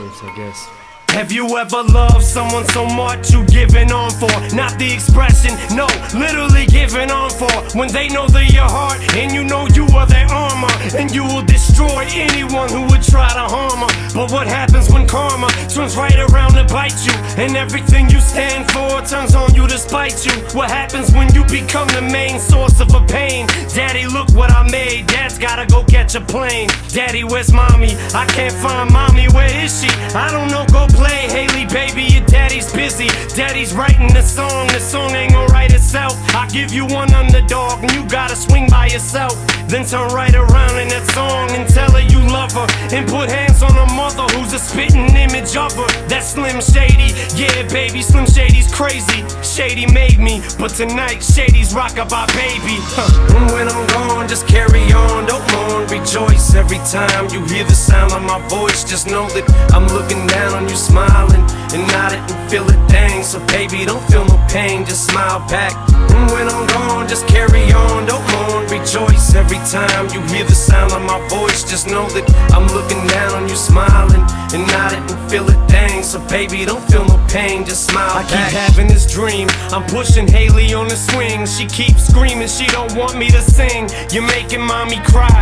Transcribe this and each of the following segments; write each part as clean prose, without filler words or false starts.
words, I guess. Have you ever loved someone so much you giving on for? Not the expression, no, literally giving on for. When they know they're your heart and you know you are their armor, and you will destroy anyone who would try to harm her. But what happens when karma turns right around to bite you, and everything you stand for turns on you to spite you? What happens when you become the main source of a pain? Daddy, look what I made. Dad's gotta go catch a plane. Daddy, where's mommy? I can't find mommy, where is she? I don't know, go play. Haley, baby, your daddy's busy. Daddy's writing the song ain't gonna write itself. I give you one underdog and you gotta swing by yourself. Then turn right around in that song and tell her you love her, and put hands on her mother who's a spitting image of her. That's Slim Shady, yeah baby, Slim Shady's crazy. Shady made me, but tonight Shady's rock-a-bye baby. And when I'm gone, just carry on, don't mourn, rejoice. Every time you hear the sound of my voice, just know that I'm looking down on you, smiling and nodding and feel it, dang. So baby, don't feel no pain, just smile back. And when I'm gone, just carry on, don't mourn, rejoice. Every time you hear the sound of my voice, just know that I'm looking down on you, smiling and nodding and feel it, dang. So baby, don't feel no pain, just smile back. I keep having this dream, I'm pushing Haley on the swing. She keeps screaming, she don't want me to sing. You're making mommy cry,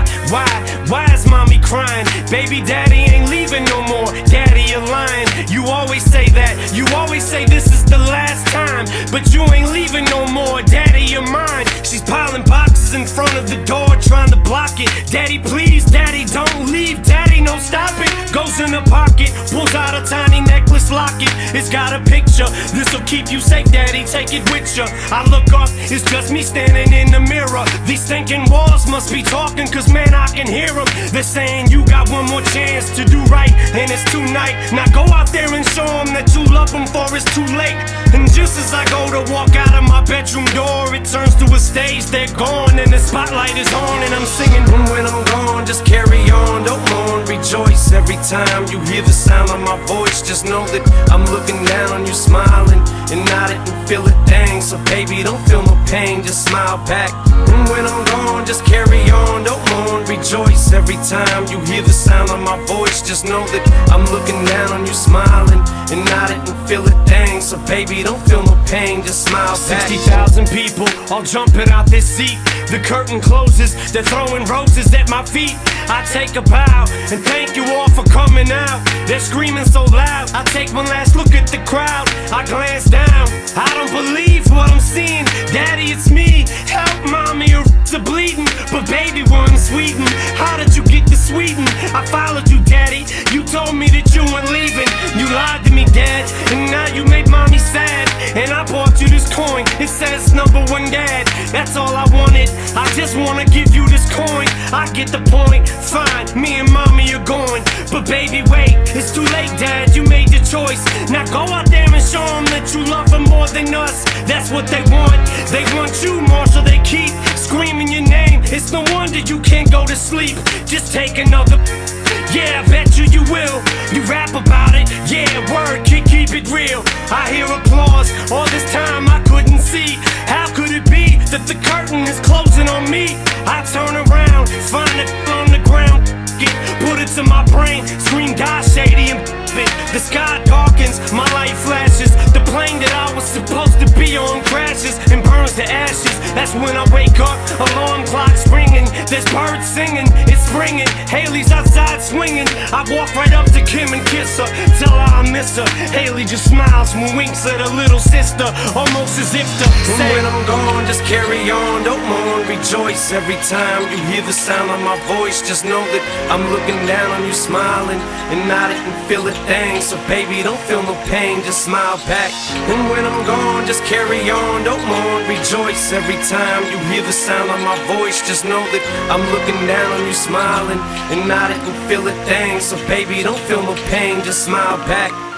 why is mommy crying? Baby, daddy ain't leaving no more, daddy, you're lying. You always say that, you always say this is the last time, but you ain't leaving no more, daddy, you're mine. She's piling boxes in front of the door, trying to block it. Daddy, please, daddy, don't leave, daddy, no, stop it. Goes in the pocket, pulls out a tiny necklace locket. It's got a picture, this'll keep you safe, daddy, take it with you. I look up, it's just me standing in the mirror. These thinking walls must be talking, cause man, I can hear them. They're saying you got one more chance to do right, and it's tonight. Now go out there and show them that you love them, for it's too late. And just as I go to walk out of my bedroom door, it turns to a stage, they're gone, and the spotlight is on, and I'm singing. And when I'm gone, just carry on, don't mourn, rejoice. Every time you hear the sound of my voice, just know that I'm looking down on you, smiling and nodding and feel it, dang. So baby, don't feel no pain, just smile back. And when I'm gone, just carry on, don't mourn, rejoice. Every time you hear the sound of my voice, just know that I'm looking down on you, smiling and nodding and feel it, dang. So baby, don't feel no pain, just smile back. 60,000 people all jumping out this seat. The curtain closes, they're throwing roses at my feet. I take a bow and thank you all for coming out. They're screaming so loud, I take one last look at the crowd. I glance down, I don't believe what I'm seeing. Daddy, it's me, help mommy, your are bleeding. But baby, we're in Sweden, how did you get to Sweden? I followed you, daddy, you told me that you weren't leaving. You lied to me, dad, and now you made mommy sad. And I bought you this coin, it says #1 dad. That's all I wanted, I just wanna give you this coin. I get the point, fine, me and mommy are going. But baby, wait, it's too late, dad, you made your choice. Now go out there and show them that you love them more than us. That's what they want you, Marshall, they keep screaming your name. It's no wonder you can't go to sleep. Just take another, yeah, I bet you will. You rap about it, yeah, word, keep it real. I hear applause, all this time I couldn't see. How could it be that the curtain is closing on me? I turn around, find it on the ground, put it to my brain, scream God Shady and it. The sky darkens, my light flashes. The plane that I was supposed to be on crashes and burns to ashes. That's when I wake up, alarm clock's ringing. There's birds singing, it's springing. Haley's outside swinging. I walk right up to Kim and kiss her, tell her I miss her. Haley just smiles and winks at her little sister, almost as if to say, when I'm gone, just carry on, don't mourn, rejoice. Every time you hear the sound of my voice, just know that I'm looking down on you, smiling and nodding and feel it, dang. So baby, don't feel no pain, just smile back. And when I'm gone, just carry on, don't mourn, rejoice. Every time you hear the sound of my voice, just know that I'm looking down on you, smiling and nodding and feel it, dang. So baby, don't feel no pain, just smile back.